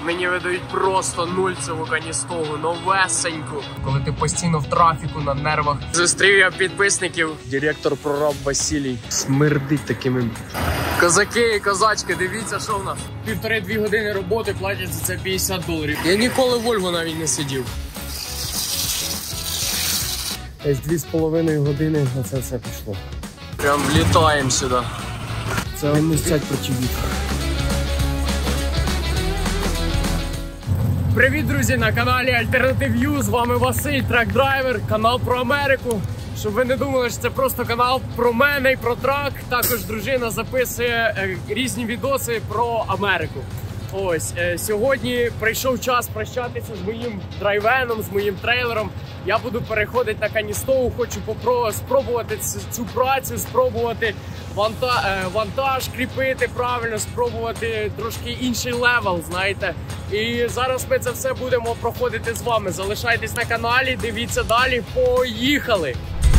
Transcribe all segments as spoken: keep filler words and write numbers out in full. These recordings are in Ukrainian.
Мені видають просто нульцеву каністогу, новесеньку. Коли ти постійно в трафіку, на нервах. Зустрів я підписників. Директор прораб Василій. Смердить такими. Козаки і козачки, дивіться, що в нас. Півтори-дві години роботи платять за це п'ятдесят доларів. Я ніколи в Вольво навіть не сидів. Десь дві з половиною години на це все пішло. Прям влітаємо сюди. Це не сядь проти вітра. Привіт, друзі, на каналі Alternative.ua. З вами Василь, трак-драйвер, канал про Америку. Щоб ви не думали, що це просто канал про мене і про трак. Також дружина записує е, різні відоси про Америку. Ось, е, сьогодні прийшов час прощатися з моїм драйвеном, з моїм трейлером. Я буду переходити на каністогу, хочу попро- спробувати цю працю, спробувати ванта- е, вантаж кріпити правильно, спробувати трошки інший левел, знаєте. І зараз ми це все будемо проходити з вами. Залишайтесь на каналі, дивіться далі, поїхали!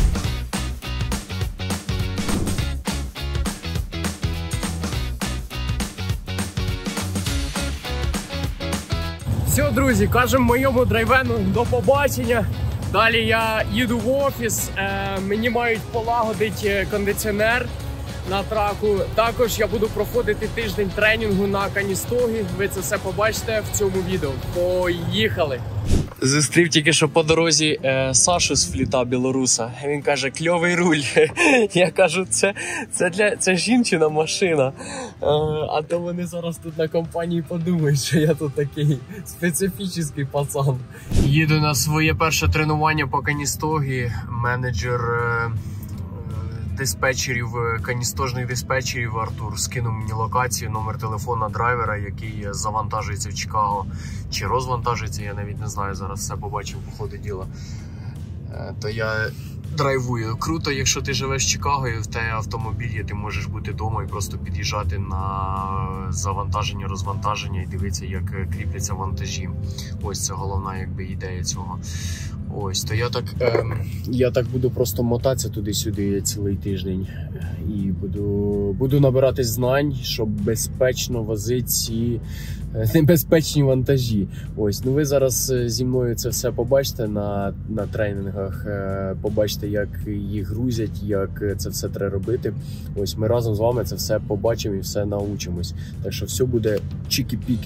Все, друзі, кажемо моєму драйвену до побачення. Далі я їду в офіс, е, мені мають полагодити кондиціонер на траку. Також я буду проходити тиждень тренінгу на каністогі. Ви це все побачите в цьому відео. Поїхали! Зустрів тільки що по дорозі е, Сашу з фліта білоруса. Він каже, кльовий руль. Я кажу, це, це, для, це жінчина машина. Е, а то вони зараз тут на компанії подумають, що я тут такий специфічний пацан. Їду на своє перше тренування по каністогі. Менеджер е, диспетчерів, каністожних диспетчерів Артур скинув мені локацію, номер телефона драйвера, який завантажується в Чикаго. Чи розвантажується, я навіть не знаю, зараз все побачив по ходу діла. То я драйвую. Круто, якщо ти живеш в Чикаго і в тебе автомобіль є, ти можеш бути вдома і просто під'їжджати на завантаження, розвантаження і дивитися, як кріпляться вантажі. Ось це головна якби ідея цього. Ось, то я так, е, я так буду просто мотатися туди-сюди цілий тиждень і буду, буду набиратись знань, щоб безпечно возити ці небезпечні вантажі. Ось, ну ви зараз зі мною це все побачите на, на тренінгах, побачите, як їх грузять, як це все треба робити. Ось, ми разом з вами це все побачимо і все научимось. Так що все буде чікі-пікі.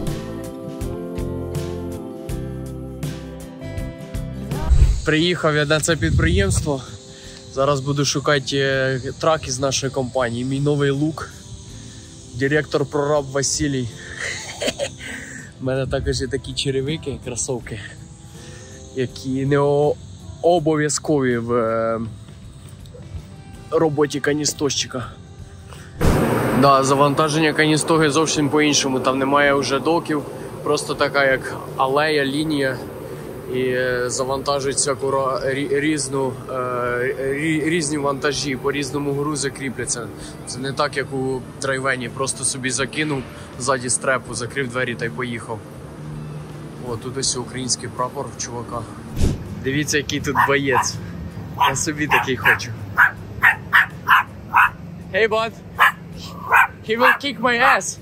Приїхав я на це підприємство. Зараз буду шукати трак із нашої компанії. Мій новий лук. Директор прораб Василій. У мене також є такі черевики, кросовки, які не обов'язкові в роботі каністожчика. Да, завантаження каністоги зовсім по-іншому. Там немає вже доків. Просто така як алея, лінія. І завантажують всяку різну, різні вантажі, по-різному грузи кріпляться. Це не так, як у драйвені, просто собі закинув ззаді стрепу, закрив двері та й поїхав. О, тут ось український прапор в чувака. Дивіться, який тут боєць. Я собі такий хочу. Hey, bud. He will kick my ass.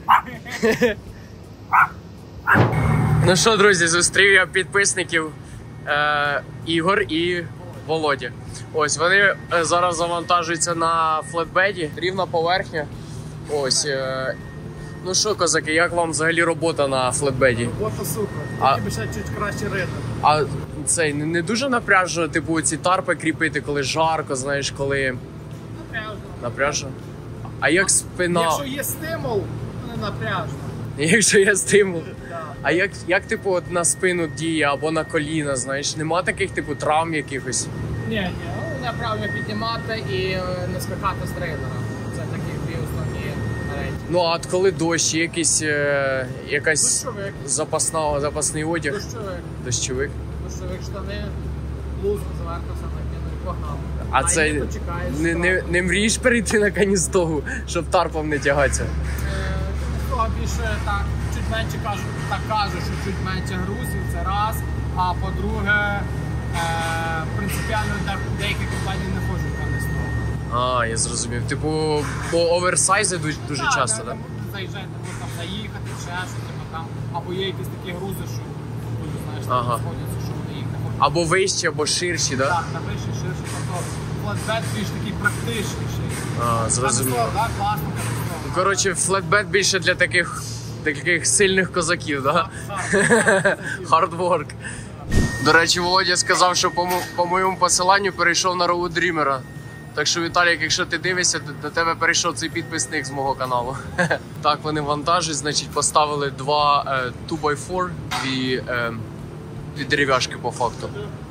Ну що, друзі, зустрів я підписників е, Ігор і Володя. Ось, вони е, зараз завантажуються на флетбеді, рівна поверхня. Ось, е, ну що, козаки, як вам взагалі робота на флетбеді? Робота супер, а, тільки ще чуть краще ритм. А цей, не, не дуже напряжно, типу, ці тарпи кріпити, коли жарко, знаєш, коли... Напряжно. Напряжно? А як спина? Якщо є стимул, то не напряжно. Якщо є стимул? Да. А як, як типу, от на спину діє або на коліна, знаєш? Нема таких, типу, травм якихось? Ні, ні, ну, неправильно піднімати і не скакати з трейлера. Це такі дві основні речі. Ну, а от коли дощ, є якийсь, е, якась Дощовик. запасна, запасний одяг? Дощовик. Дощовик. Дощовик, штани, блузку зверху все накинув і погнав. А, а це іноді чекаєш, не, не, не мрієш перейти на каністогу, щоб тарпом не тягатися? Того більше так, чуть менше кажуть, так кажуть, що чуть менше грузів, це раз. А по-друге, е, принципіально деякі компанії не хочуть каністогу. А, я зрозумів. Типу, бо оверсайзи дуже, дуже Так, часто, так? Да? Заїжджати, можна заїхати, ще щось, типу там або є якісь такі грузи, що дуже, знаєш, Ага. сходяться, що вони їх не хочуть. Або вищі, або ширші, да? Так, на вищий, ширший, тобто флетбет більш такий практичніший. А, зрозуміло. Так, так, класно, так. Коротше, флетбет більше для таких, таких сильних козаків, да? Хардворк. До речі, Володя сказав, що по, мо- по моєму посиланню перейшов на Road Dreamer. Так що, Віталік, якщо ти дивишся, до, до тебе перейшов цей підписник з мого каналу. Так, вони вантажать, значить, поставили два е, два бай чотири, дві, е, дві дерев'яшки по факту.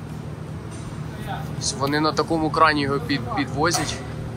Вони на такому крані його під, підвозять.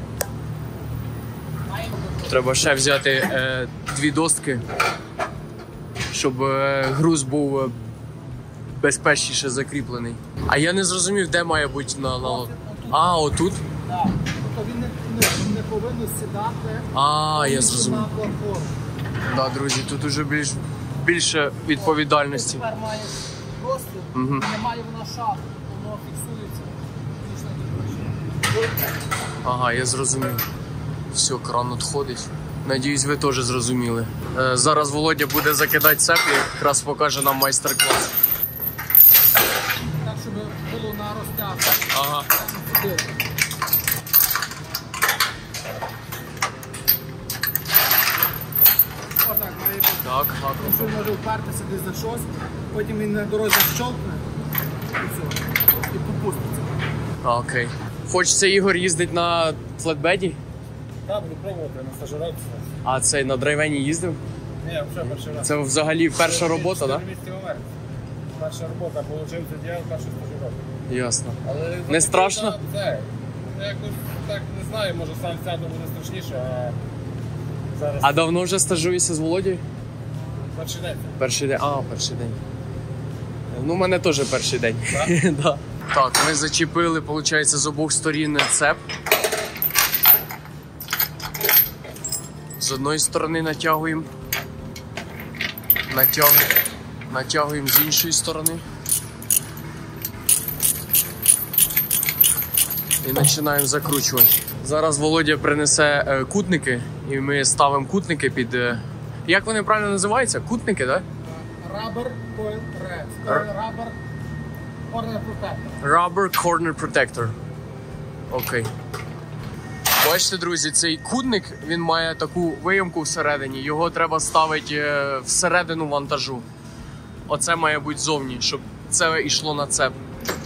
Треба ще взяти е, дві достки, щоб е, груз був е, безпечніше закріплений. А я не зрозумів, де має бути на... на... А, отут? Так, тобто він не, не, не повинен сідати А, я на зрозумів. платформу. Да, друзі, тут уже більш, більше відповідальності. Тепер має просто, Мгм. немає вона шафи, воно фіксується. Більш на Ага, я зрозумів. Все, кран відходить. Надіюсь, ви теж зрозуміли. Е, зараз Володя буде закидати цеплі, якраз покаже нам майстер-клас. Так, щоб було на розтяжку. Ага. Отак має бути. Так, гарно. Що може впертися десь за щось, потім він на дорозі щолкне і все, і попуститься. Окей. Хочеться Ігор їздить на флетбеді, Так, буду пробувати на стажировці. а цей на драйвені їздив. Ні, вже перший раз. Це взагалі перша робота, так? Перша робота, отримав тоді першу стажировку. Да? Ясно. Але Не страшно? Це, я якось так не знаю, може сам сяду буде страшніше, а зараз А давно вже стажуєшся з Володією? перший день. Перший день. А, перший день. Ну, у мене теж перший день. Да. Так, ми зачепили, виходить, з обох сторін цеп. З одної сторони натягуємо. Натягуємо. Натягуємо з іншої сторони. І починаємо закручувати. Зараз Володя принесе е, кутники, і ми ставимо кутники під... е, Як вони правильно називаються? Кутники, так? Rubber Coil Rest. Rubber Corner Protector. Rubber Corner Protector. Окей. Бачите, друзі, цей кутник, він має таку виямку всередині. Його треба ставити е, всередину вантажу. Оце має бути зовні, щоб це йшло на цеп.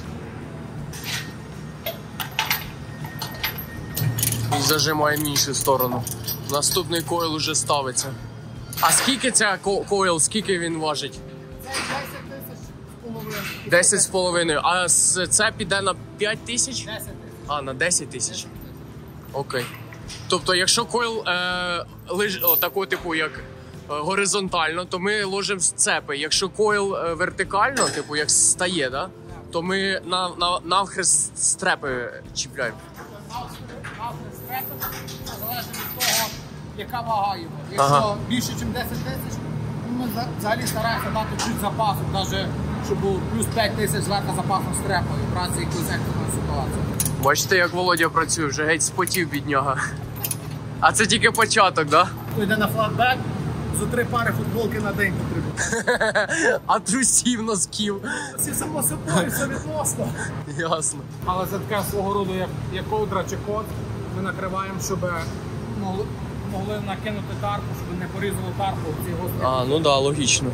І зажимаємо іншу сторону. Наступний койл уже ставиться. А скільки ця ко- койл, скільки він важить? Це десять тисяч з половиною. десять з половиною. А з- це піде на п'ять тисяч? десять тисяч. А, на десять тисяч. Окей. Тобто, якщо койл е, лиж, о, такого типу, як е, горизонтально, то ми ложимо з цепи. Якщо койл е, вертикально, типу як стає, да? То ми на, на, навхрест стрепи чіпляємо. Навхрест стрепи, залежить від того, яка вага його. Якщо Ага. більше, ніж десять тисяч, ми за- взагалі стараємося дати чуть запасу, навіть щоб був плюс п'ять тисяч зверху запасом стрепою, в разі якоїсь екстреної ситуації. Бачите, як Володя працює, вже геть спотів бідняга. А це тільки початок, да? Хто йде на флатбек, за три пари футболки на день потрібно. А трусів, носків. Всі само собою, все відносно. Ясно. Але це таке свого роду, як, як ковдра чи кот, ми накриваємо, щоб могли, могли накинути тарпу, щоб не порізало тарпу в ці гострі. А, ну да, логічно.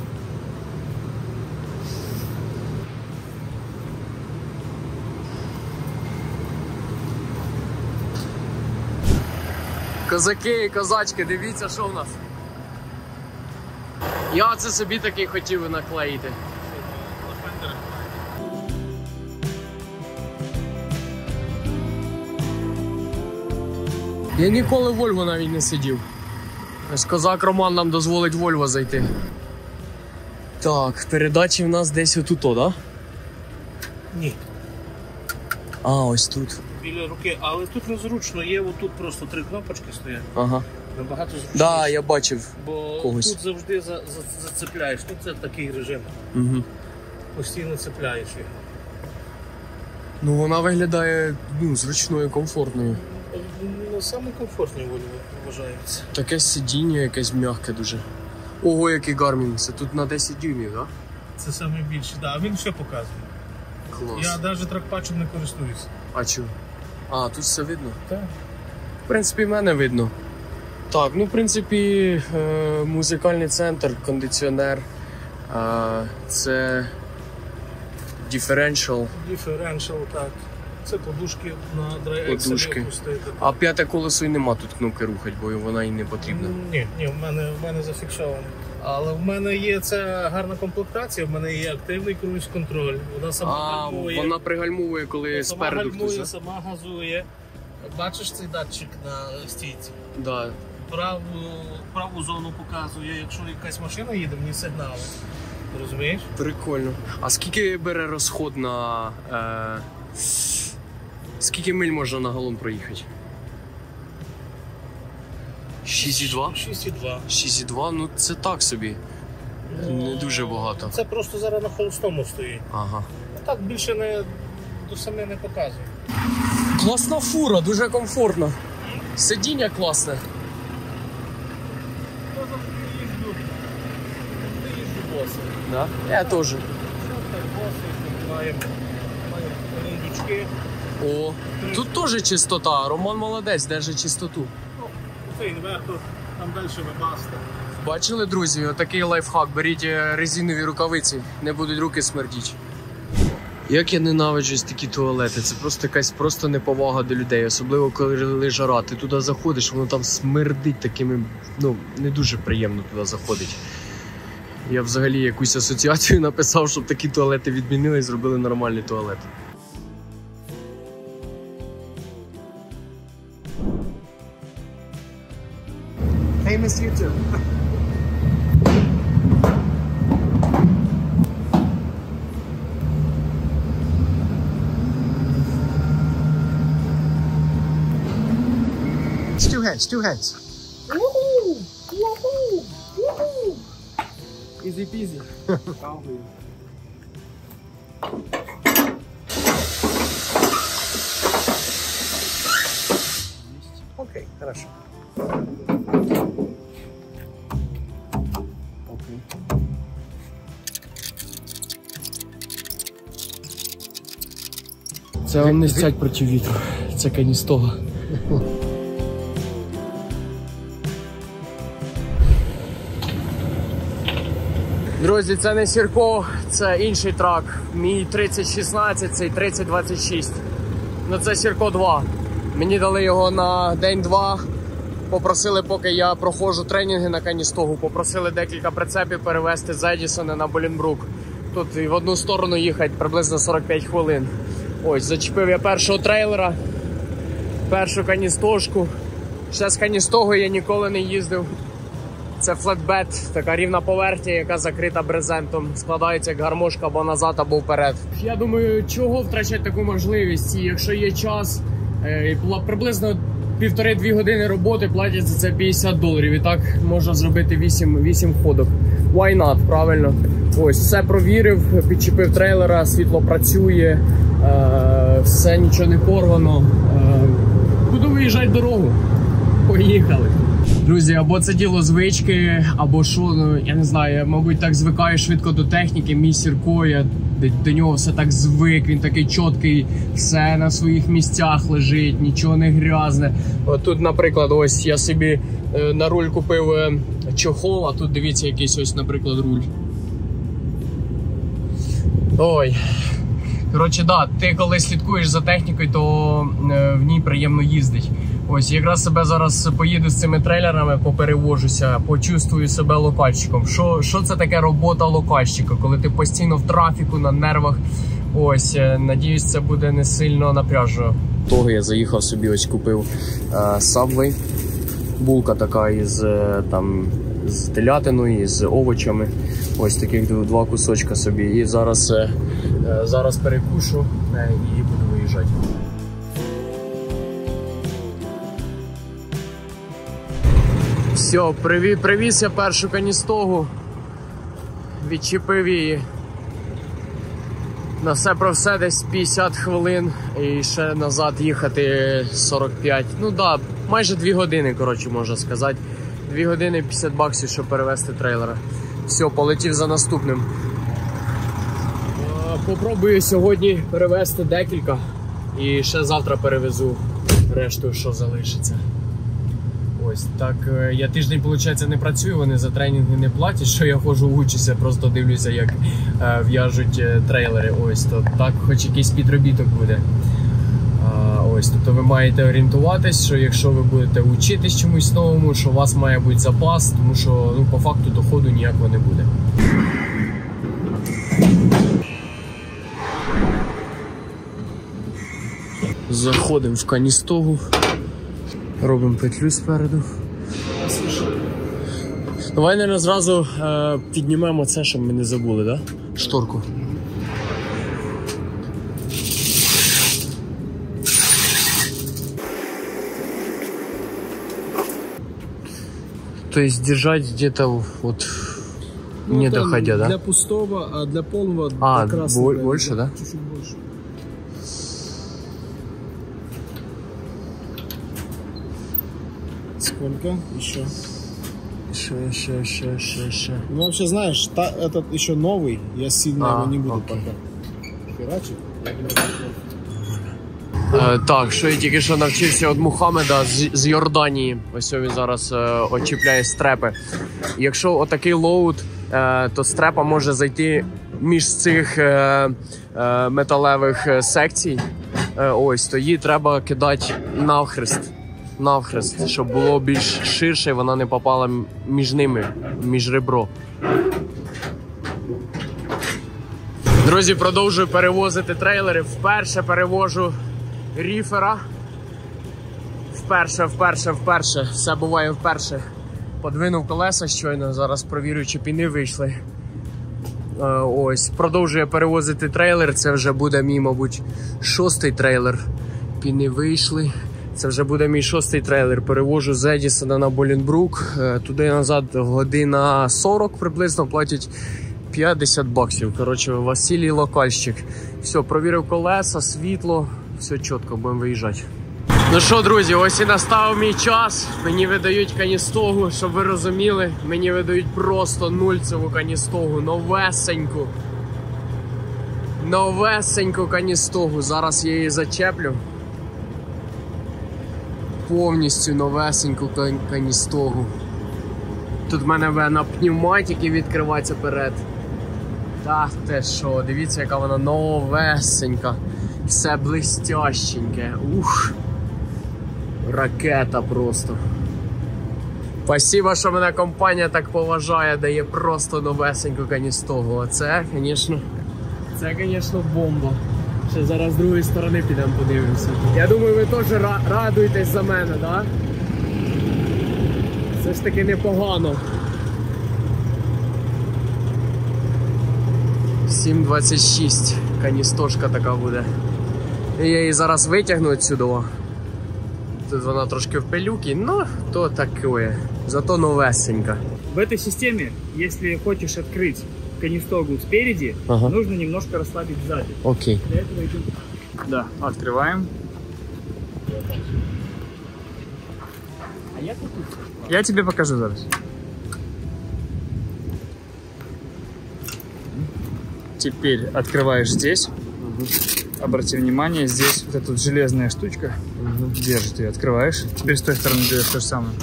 Козаки і козачки, дивіться, що в нас. Я це собі такий хотів і наклеїти. Я ніколи в Вольво навіть не сидів. Ось козак Роман нам дозволить в Вольво зайти. Так, передачі в нас десь отут, да? Ні, А, ось тут. біля руки, але тут незручно, є отут просто три кнопочки стоять. Ага. Набагато зручніше. Да, я бачив. Бо когось. тут завжди за, за, зацепляєш. Тут це такий режим. Угу. Постійно цепляєш їх. Ну вона виглядає ну, зручною, комфортною. Ну, саме комфортні волі вважається. Таке сидіння якесь м'яке дуже. Ого, який Garmin. Це тут на десять дюймів, так? Це найбільше, да. Він все показує. Клас. Я навіть трекпатчем не користуюся. А чого? А, тут все видно? Так. В принципі, мене видно. Так, ну, в принципі, е, музикальний центр, кондиціонер. Е, це differential. Differential, так. Це подушки на драй Подушки. А п'яте колесо і нема тут кнопки рухати, бо вона і не потрібна. Ні, ні, в мене, в мене зафіксовано. Але в мене є ця гарна комплектація, в мене є активний круїз-контроль. Вона сама А, гальмує. вона пригальмує, коли сама спереду гальмує, хтось. сама газує. Бачиш цей датчик на стійці? Да. Праву, праву зону показує, якщо якась машина їде, мені сигнали. Розумієш? Прикольно. А скільки бере розход на. Е... Скільки миль можна на галон проїхати? шість і два? шість і два. шість і два, ну це так собі. Не дуже багато. Це просто зараз на холостому стоїть. Ага. Так більше не до саме не показує. Класна фура, дуже комфортно. Сидіння класне. Я завжди їжджу. Завжди їжджу босий. Да? Я теж. Що так босий, маємо, маємо рундучки. О, тут теж чистота. Роман молодець, держить чистоту. Ну, це інвертор, там далі вебаста. Бачили, друзі, отакий лайфхак. Беріть резинові рукавиці, не будуть руки смердіти. Як я ненавиджу такі туалети, це просто якась просто неповага до людей, особливо коли жара. Ти туди заходиш, воно там смердить такими, ну, не дуже приємно туди заходить. Я взагалі якусь асоціацію написав, щоб такі туалети відмінили і зробили нормальний туалет. Famous YouTube. It's two heads, two heads. Woohoo! Woohoo! Woohoo! Easy peasy. Окей, хорошо. Окей. Це вам не стять проти вітру. Це каністога. Друзі, це не Сірко, це інший трак. Мій тридцять шістнадцять, цей тридцять двадцять шість. Ну це Сірко два. Мені дали його на день-два. Попросили, поки я проходжу тренінги на каністогу, попросили декілька прицепів перевезти з Едісона на Болінбрук. Тут і в одну сторону їхати приблизно сорок п'ять хвилин. Ось, зачепив я першого трейлера, першу каністожку. Ще з каністогою я ніколи не їздив. Це флетбед, така рівна поверхня, яка закрита брезентом. Складається як гармошка або назад, або вперед. Я думаю, чого втрачати таку можливість? І якщо є час, приблизно півтори-дві години роботи платять за це п'ятдесят доларів. І так можна зробити вісім, вісім ходок. Why not, правильно? Ось, все провірив, підчепив трейлера, світло працює, е, все, нічого не порвано. Е, буду виїжджати дорогу. Поїхали. Друзі, або це діло звички, або що, ну, я не знаю, я, мабуть, так звикаю швидко до техніки. Мій Сірко, я до, до нього все так звик, він такий чіткий, все на своїх місцях лежить, нічого не грязне. От тут, наприклад, ось я собі е, на руль купив е, чохол, а тут дивіться якийсь ось, наприклад, руль. Ой. Коротше, да, ти коли слідкуєш за технікою, то е, в ній приємно їздить. Ось, якраз себе зараз поїду з цими трейлерами, поперевожуся, почувствую себе локальщиком. Що, що це таке робота локальщика, коли ти постійно в трафіку, на нервах? Ось, надіюсь, це буде не сильно напряжно. Того я заїхав собі, ось купив е, Subway. Булка така із, е, там, з телятиною, з овочами. Ось таких два кусочка собі. І зараз, е, е, зараз перекушу е, і буду виїжджати. Все, привіз, привіз я першу каністогу, відчепив її. На все про все десь п'ятдесят хвилин і ще назад їхати сорок п'ять. Ну так, да, майже дві години, коротше, можна сказати. дві години і п'ятдесят баксів, щоб перевезти трейлера. Все, полетів за наступним. Попробую сьогодні перевезти декілька і ще завтра перевезу решту, що залишиться. Ось так. Я тиждень, виходить, не працюю, вони за тренінги не платять, що я ходжу учуся, просто дивлюся, як е, в'яжуть трейлери. Ось, то так хоч якийсь підробіток буде. А, ось, тобто ви маєте орієнтуватись, що якщо ви будете вчитись чомусь новому, що у вас має бути запас, тому що ну, по факту доходу ніякого не буде. Заходимо в каністогу, робимо петлю спереду. Давай, наверное, зразу е, піднімемо це, щоб ми не забули, да? Шторку. То есть держать где-то вот ну, не доходя, да? Для пустого, а для полного а, до красного. Больше, да? Чуть-чуть больше. Сколько? Еще. Еще, еще, еще, еще, еще. Ну вообще знаешь, та, этот еще новый, я сильно а, его не буду окей. пока херачить. Е, так, що я тільки що навчився від Мухаммеда з, з Йорданії. Ось він зараз е, очіпляє стрепи. Якщо отакий лоуд, е, то стрепа може зайти між цих е, е, металевих секцій. Е, ось, то її треба кидати навхрест. Навхрест, щоб було більш ширше, вона не попала між ними, між ребро. Друзі, продовжую перевозити трейлери. Вперше перевожу ріфера. Вперше, вперше, вперше. Все буває вперше. Подвинув колеса щойно, зараз провірю, чи піни вийшли. Ось, продовжую перевозити трейлер. Це вже буде мій, мабуть, шостий трейлер. Піни вийшли. Це вже буде мій шостий трейлер. Перевожу з Едісона на Болінбрук. Туди назад година сорок приблизно, платять п'ятдесят баксів. Коротше, Василій локальщик. Все, провірив колеса, світло. Все чітко, будемо виїжджати. Ну що, друзі, ось і настав мій час. Мені видають каністогу, щоб ви розуміли. Мені видають просто нульцеву каністогу, новесеньку. Новесеньку каністогу. Зараз я її зачеплю. Повністю новесеньку каністогу. Тут в мене на пневматики відкривається перед. Та те що, дивіться, яка вона новесенька. Все блистященьке. Ух. Ракета просто. Спасибо, що мене компанія так поважає, дає просто новесеньку каністогу. А це, звісно, це, звісно, бомба. Ще зараз з другої сторони підемо подивимося. Я думаю, ви теж радуєтесь за мене, так? Да? Все ж таки непогано. сім двадцять шість каністошка така буде. І я її зараз витягну відсюди. Тут вона трошки в пилюки, ну, то таке. Зато новесенька. В этой системе, если хочешь открыть канистогу спереди, ага. нужно немножко расслабить сзади. Окей. Для этого идем. Да, открываем. А я тут? Я тебе покажу зараз. Теперь открываешь здесь. Угу. Обрати внимание, здесь вот эта вот железная штучка угу. держит ее. Открываешь. Теперь с той стороны делаешь то же самое.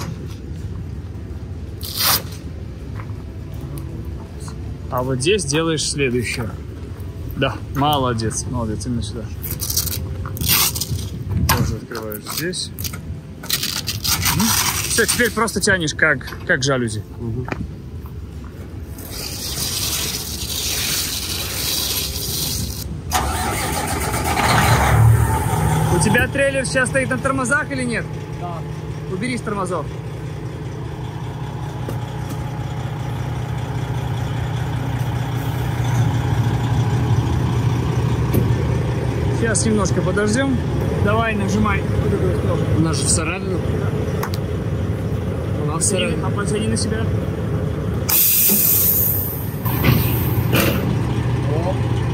А вот здесь делаешь следующее. Да, молодец, молодец, именно сюда. Тоже открываешь здесь. Все, теперь просто тянешь как, как жалюзи. Угу. У тебя трейлер сейчас стоит на тормозах или нет? Да. Убери с тормозов. Сейчас немножко подождем. Давай, нажимай. Вона ж всередину. Вона всередину. А потяни на себя. О.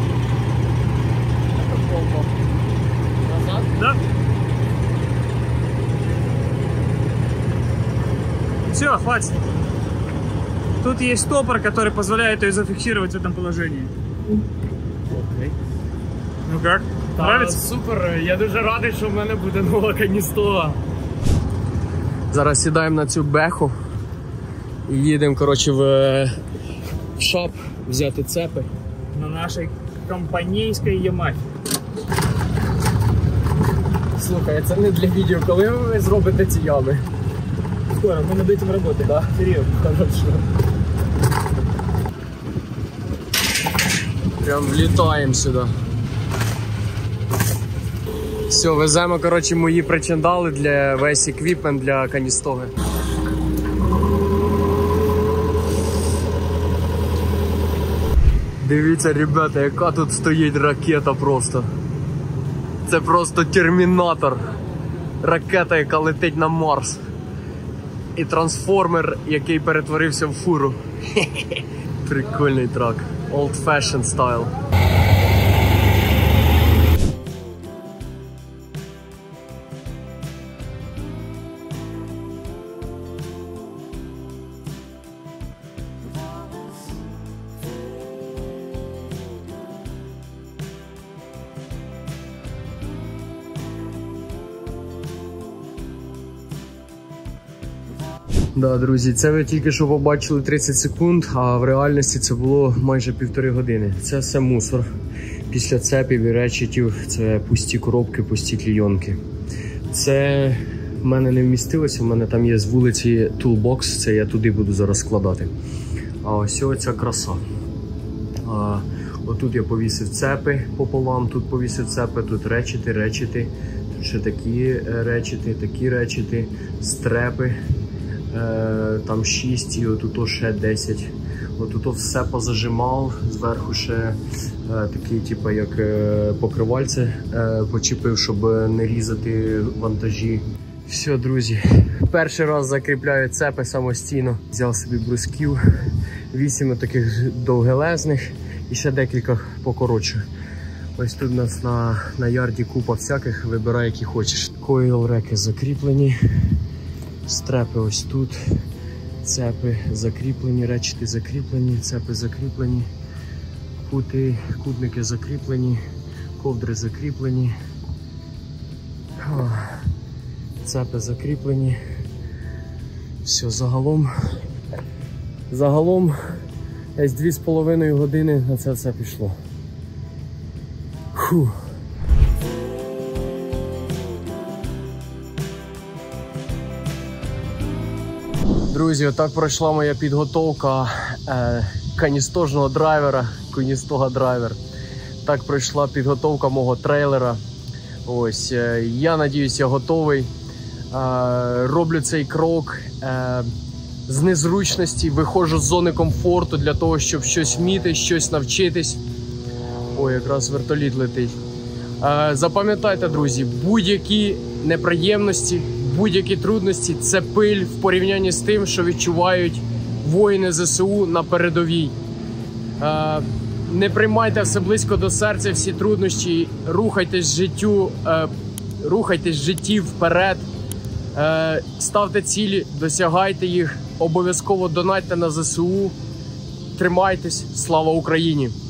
Это бомба. Назад? Да? Все, захватчик. Тут есть стопор, который позволяет ее зафиксировать в этом положении. Окей. Ну как? Нравится? Супер, я дуже радий, що в мене буде нова каністова. Зараз сідаємо на цю беху і їдемо, коротше, в, в шап взяти цепи. На нашей компанейской Ямахе. Слухай, це не для відео, коли ви зробите ці ями? Скоро, мы над этим работаем. Да? Серьезно. Хорошо. Прям влітаємо сюди. Все, веземо, коротше, мої причандали для весь еквіпмент для каністоги. Дивіться, ребята, яка тут стоїть ракета просто. Це просто термінатор. Ракета, яка летить на Марс. І трансформер, який перетворився в фуру. Прикольний трак. Old fashion style. Да, друзі, це ви тільки що побачили тридцять секунд, а в реальності це було майже півтори години. Це все мусор. Після цепів і речетів це пусті коробки, пусті клійонки. Це в мене не вмістилося, в мене там є з вулиці тулбокс, це я туди буду зараз складати. А ось оця краса. А, отут я повісив цепи пополам, тут повісив цепи, тут речети, речети, тут ще такі речети, такі речети, стрепи. Там шість і отут ще десять. Отут все позажимав, зверху ще е, такий, типу, як е, покривальце е, почепив, щоб не різати вантажі. Все, друзі, перший раз закріпляю цепи самостійно. Взяв собі брусків, вісім таких довгелезних і ще декілька покоротше. Ось тут у нас на, на ярді купа всяких, вибирай які хочеш. Койл реки закріплені. Стрепи ось тут, цепи закріплені, речети закріплені, цепи закріплені, кути, кутники закріплені, ковдри закріплені, цепи закріплені. Все, загалом, загалом десь дві з половиною години на це все пішло. Фу. Друзі, отак пройшла моя підготовка е, каністожного драйвера, каністога драйвер. Так пройшла підготовка мого трейлера. Ось, е, я надіюсь, я готовий. Е, роблю цей крок е, з незручності, виходжу з зони комфорту для того, щоб щось вміти, щось навчитись. Ой, якраз вертоліт летить. Е, запам'ятайте, друзі, будь-які неприємності, будь-які трудності – це пиль в порівнянні з тим, що відчувають воїни ЗСУ на передовій. Е, не приймайте все близько до серця всі труднощі, рухайтесь життю, е, рухайтесь в житті вперед, е, ставте цілі, досягайте їх, обов'язково донатьте на ЗСУ, тримайтесь, слава Україні!